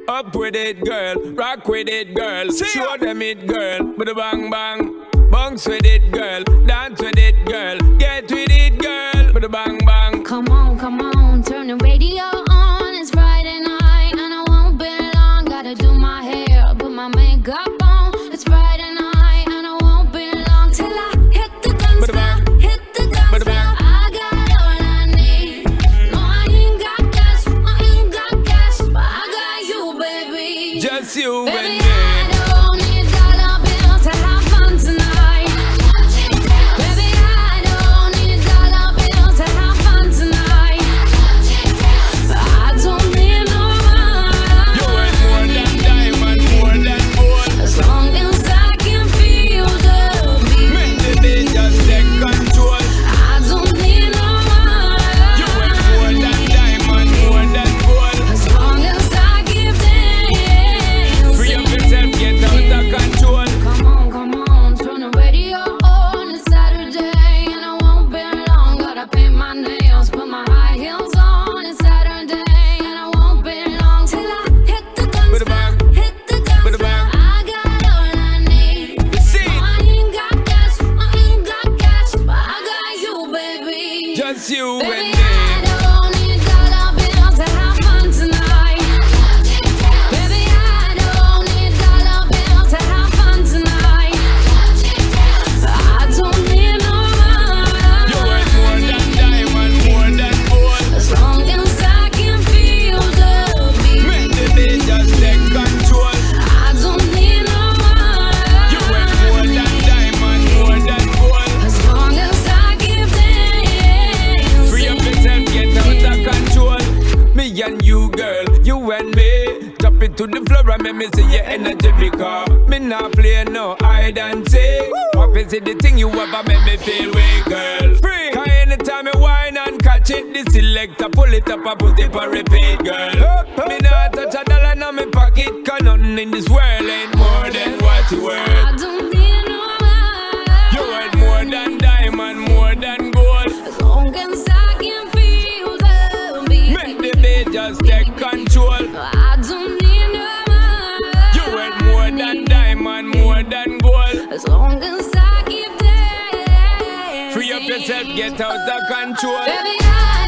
Up with it, girl. Rock with it, girl. Show them it, girl. With a bang bang. Bounce with it, girl. Dance with it, girl. Get with it, girl. With a bang bang. Come on, turn the radio on. It's Friday night and I won't be long. Gotta do my hair, put my makeup on. It's Friday night and I won't be long till I hit the dance floor. Hit the dance floor. I got all I need. No, I ain't got cash, but I got you, baby. Just you Baby, and me. I don't need dollar bills to have fun tonight. Baby, I don't need dollar bills to have fun tonight. I don't need no money. You ain't more than diamond, more than gold. As long as I can feel the beat. Make the beat just take control. I don't need no money. You ain't more than diamond, more than gold. As long as I keep dancing. Free up yourself, get out of control. Come on, turn the radio on. It's Saturday and I won't be long. Gotta paint my nails, put my high heels on. It's Saturday and I won't be long till I hit the dance With a bang. floor. Hit the dance With a floor. bang. I got all I need. See? No, I ain't got cash, but I got you, baby. Just you Baby, and me. I don't need dollar bills to have fun tonight. Baby, I don't need dollar bills to have fun tonight. I don't need no You money. ain't more than diamond, more than gold. As long as I can feel the beat. Make the beat just take control. I don't need no You ain't more money. than diamond, more than gold. As long as I keep dancing. Free up yourself, get out of control. Me and you, girl, you and me. Drop it to the floor and make me see your energy because me not play no hide and seek. What is it the thing you ever make me feel weak, girl? Free. Cause anytime you whine and catch it, the selector pull it up and put it for repeat, girl. Me not touch a dollar in my pocket, cause nothing in this world ain't more than what you worth. I don't need no money. You worth more than diamond, more than gold. As long as I can feel the beat. Make the beat just take control. I don't need no money. You worth more than diamond, more than gold. As long as I keep dancing. Free up yourself, get out of control. Baby, I